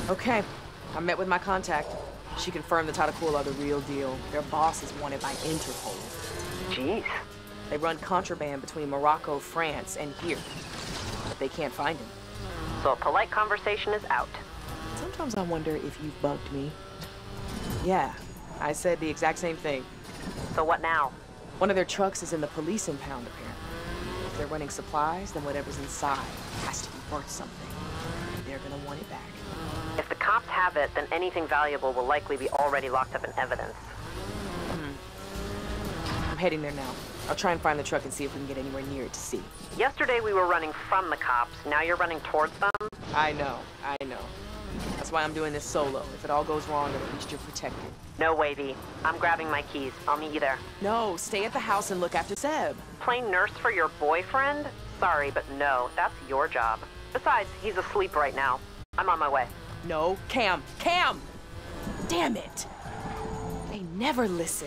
Okay, I met with my contact. She confirmed the Tadakul are the real deal. Their boss is wanted by Interpol. Jeez. They run contraband between Morocco, France, and here. But they can't find him. So a polite conversation is out. Sometimes I wonder if you've bugged me. Yeah, I said the exact same thing. So what now? One of their trucks is in the police impound, apparently. If they're running supplies, then whatever's inside has to be worth something. They're gonna want it back. If the cops have it, then anything valuable will likely be already locked up in evidence. I'm heading there now. I'll try and find the truck and see if we can get anywhere near it to see. Yesterday we were running from the cops, now you're running towards them? I know. That's why I'm doing this solo. If it all goes wrong, then at least you're protected. No way, V. I'm grabbing my keys. I'll meet you there. No, stay at the house and look after Seb. Playing nurse for your boyfriend? Sorry, but no, that's your job. Besides, he's asleep right now. I'm on my way. No, Cam! Cam! Damn it! They never listen.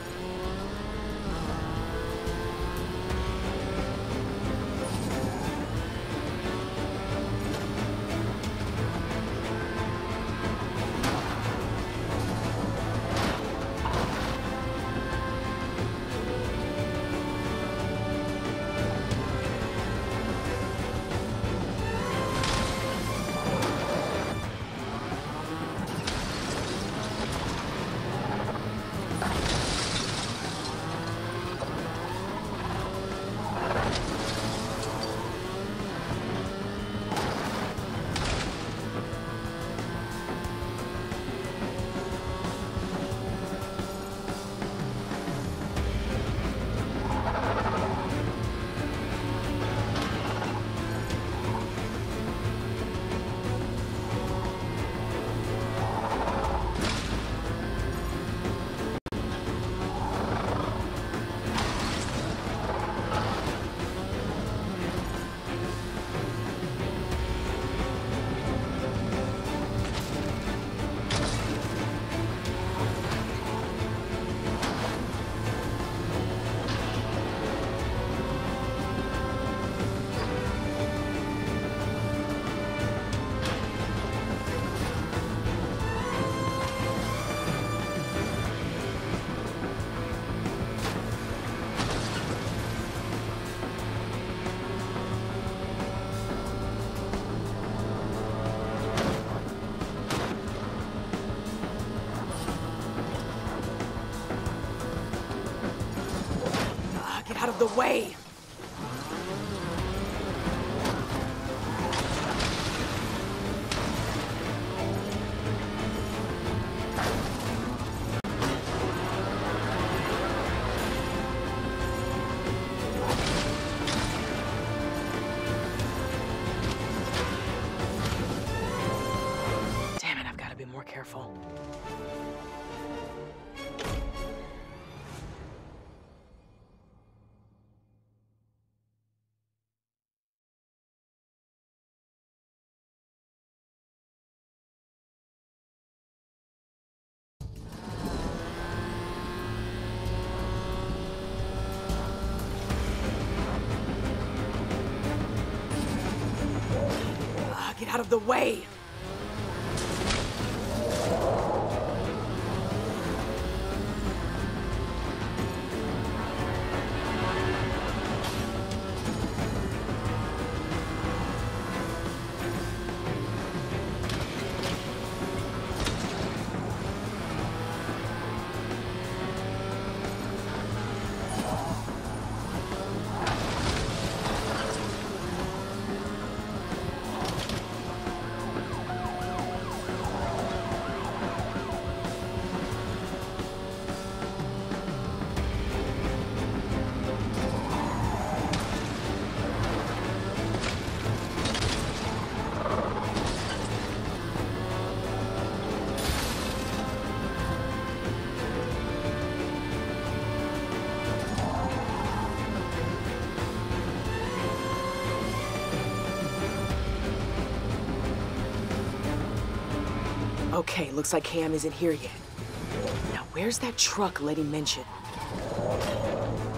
Get out of the way! Damn it, I've got to be more careful. Get out of the way! Okay, looks like Cam isn't here yet. Now, where's that truck Letty mentioned?